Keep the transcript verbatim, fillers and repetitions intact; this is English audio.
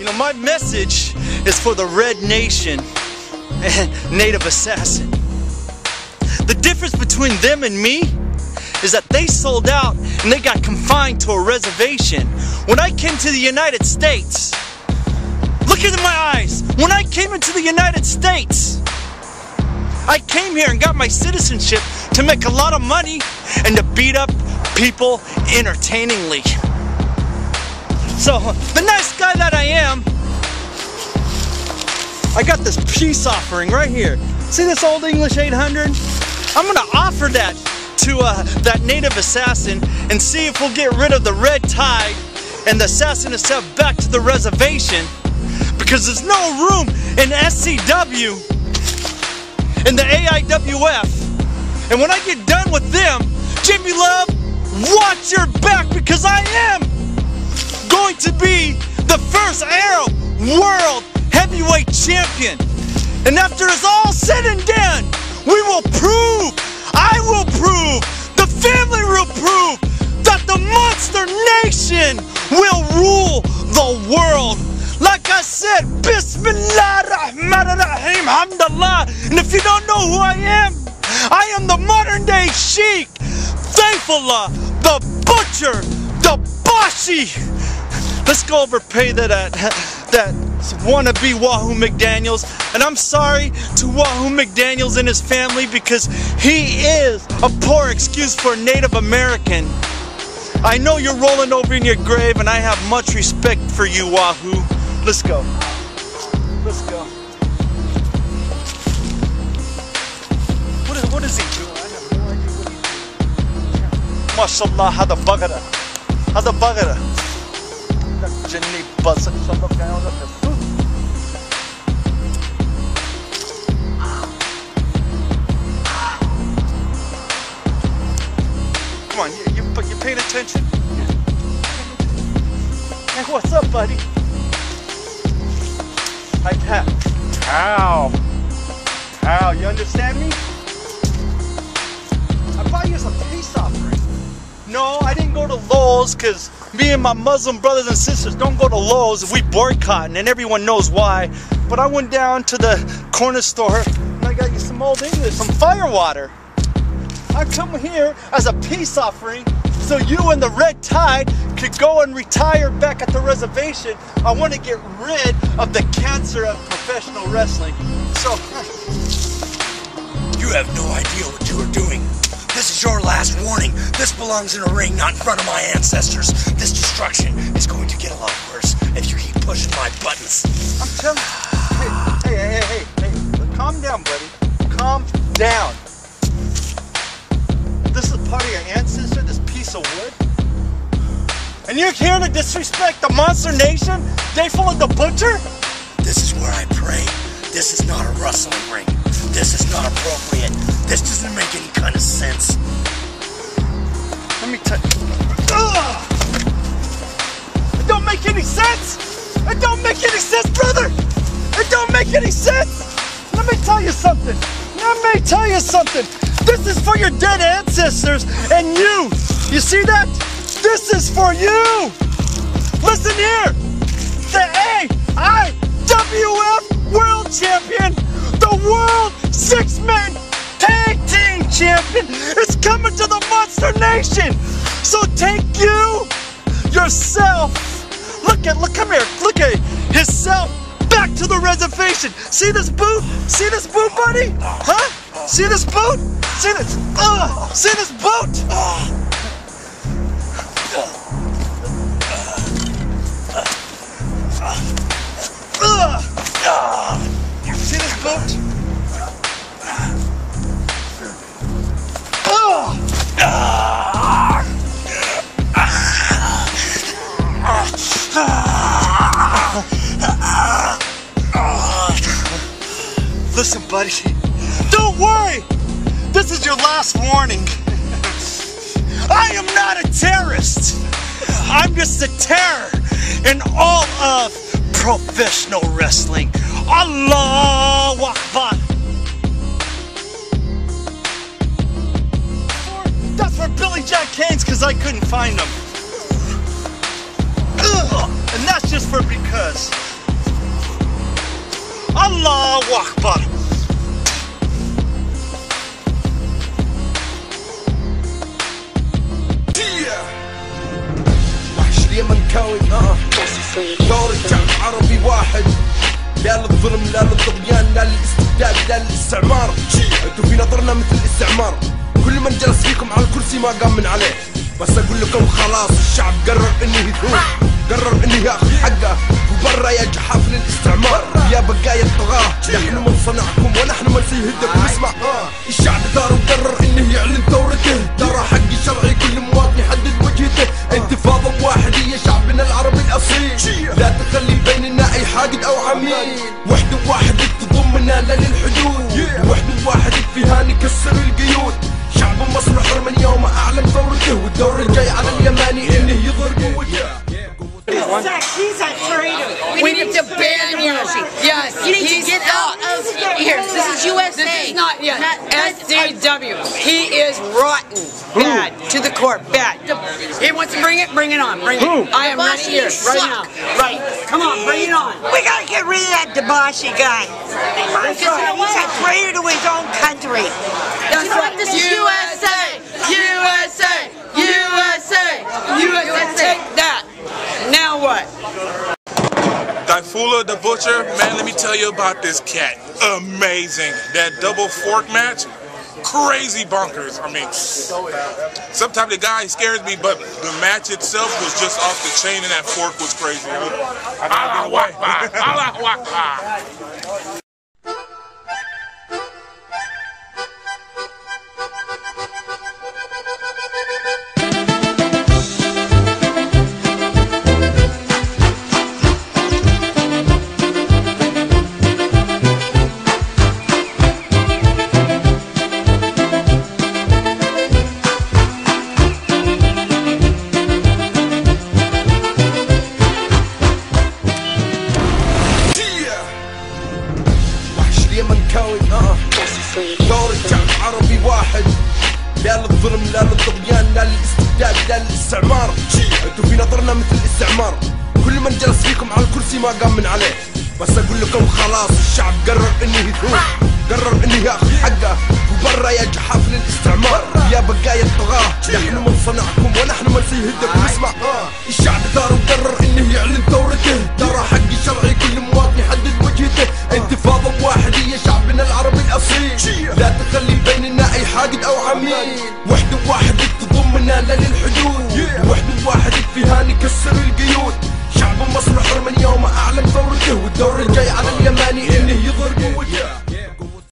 You know, my message is for the Red Nation and Native Assassin. The difference between them and me is that they sold out and they got confined to a reservation. When I came to the United States, look into my eyes. When I came into the United States, I came here and got my citizenship to make a lot of money and to beat up people entertainingly. So, the nice guy that I am, I got this peace offering right here. See this old English eight hundred? I'm gonna offer that to uh, that native assassin and see if we'll get rid of the red tide and the assassin himself back to the reservation, because there's no room in S C W, in the A I W F. And when I get done with them, Jimmy Love, watch your back, because I am going to be the first Arab world heavyweight champion. And after it's all said and done, we will prove, I will prove, the family will prove that the Monster Nation will rule the world. Like I said, Bismillah Rahman Rahim Hamdallah. And if you don't know who I am, I am the modern day Sheikh, Thaifullah, the Butcher, the Bashi. Let's go overpay that uh, that wannabe Wahoo McDaniels, and I'm sorry to Wahoo McDaniels and his family, because he is a poor excuse for a Native American. I know you're rolling over in your grave, and I have much respect for you, Wahoo. Let's go. Let's go. What is what is he doing? I have no idea what he's doing. MashaAllah, hada bagara. Hada bagara. Come on, you, you, you paying attention? Hey, what's up, buddy? Hi, Pat. Ow. Ow, you understand me? I bought you some peace offering. No, I didn't go to Lowe's, because me and my Muslim brothers and sisters don't go to Lowe's. We boycotting, and everyone knows why. But I went down to the corner store and I got you some old English, some firewater. I come here as a peace offering so you and the Red Tide could go and retire back at the reservation. I want to get rid of the cancer of professional wrestling. So, you have no idea what you are doing. This is your last warning. This belongs in a ring, not in front of my ancestors. This destruction is going to get a lot worse if you keep pushing my buttons. I'm telling you. Hey, hey, hey, hey, hey. Calm down, buddy. Calm down. This is part of your ancestor, this piece of wood? And you're here to disrespect the Monster Nation? Thaifullah the Butcher? This is where I pray. This is not a wrestling ring. This is not appropriate. This doesn't make any kind of sense. Let me tell you. Ugh! It don't make any sense! It don't make any sense, brother! It don't make any sense! Let me tell you something. Let me tell you something. This is for your dead ancestors and you. You see that? This is for you. Listen here. The A I W F World Champion, the World Six-Man Tag Team Champion is coming to the Monster Nation. So take you, yourself, look at, look, come here, look at himself back to the reservation. See this boot? See this boot, buddy? Huh? See this boot? See this? Uh, see this boot? Uh. See this boot? Listen, buddy, don't worry. This is your last warning. I am not a terrorist. I'm just a terror in all of professional wrestling. Allahu Akbar. That's for Billy Jack Canes, because I couldn't find them. Ugh. And that's just for because الله أكبر. وحش اليمنكاوي اه دور الشعب عربي واحد، لا للظلم لا للطغيان لا للاستبداد لا للاستعمار. انتوا في نظرنا مثل الاستعمار، كل من جلس فيكم على الكرسي ما قام من عليه. بس اقول لكم خلاص الشعب قرر انه يثور، قرر انه ياخذ حقه وبرا يا جحافل الاستعمار. يا بقايا الطغاة نحن من صنعكم ونحن من سيهدكم. اسمع آه. الشعب ثار وقرر انه يعلن ثورته، ترى حق شرعي كل مواطن يحدد وجهته. انتفاضة واحدية شعبنا العربي الاصيل، لا تخلي بيننا اي حاقد او عميل. وحدة واحدة تضمنا لا للحدود، وحدة واحدة فيها نكسر القيود. شعب مصر حر من يوم اعلن ثورته، والدور الجاي على اليماني انه يظهر قوته. He's a traitor. We need to ban Yoshi. Yes, You need to he's get out of here. This is U S A. This is not yes. Not- S C W. He is rotten. Bad to the core. Bad. He wants to bring it. Bring it on. Bring it. I am ready Debashi, here you right suck. now. Right. Come on. Bring it on. We gotta get rid of that Debashi guy. Because you know he's a traitor to his own country. That's You know what? right. This is U S A. U S A. U S A. U S A. Take that. Now what? Daifula the Butcher, man, let me tell you about this cat. Amazing. That double fork match, crazy bonkers. I mean, sometimes the guy scares me, but the match itself was just off the chain and that fork was crazy. I gotta get away. Allahu Akbar. اليمنكاوي اه دور الشعب عربي واحد، لا للظلم لا للطغيان لا للاستبداد لا للاستعمار. انتوا في نظرنا مثل الاستعمار، كل من جلس فيكم على الكرسي ما قام من عليه. بس اقول لكم خلاص الشعب قرر انه يثور، قرر انه ياخذ حقه وبرا يا جحافل الاستعمار. يا بقايا الطغاة نحن من صنعكم ونحن من سيهدكم. اسمع آه. الشعب ثار وقرر انه يعلن ثورته، ترى حق شرعي كل مواطن يحدد وجهته. انتفاضة واحدية شعبنا العربي الاصيل، لا تخلي بيننا اي حاقد او عميل. وحدة واحدة تضمنا لا للحدود، وحدة واحدة فيها نكسر القيود. شعب مصر حر من يوم اعلن ثورته، والدور الجاي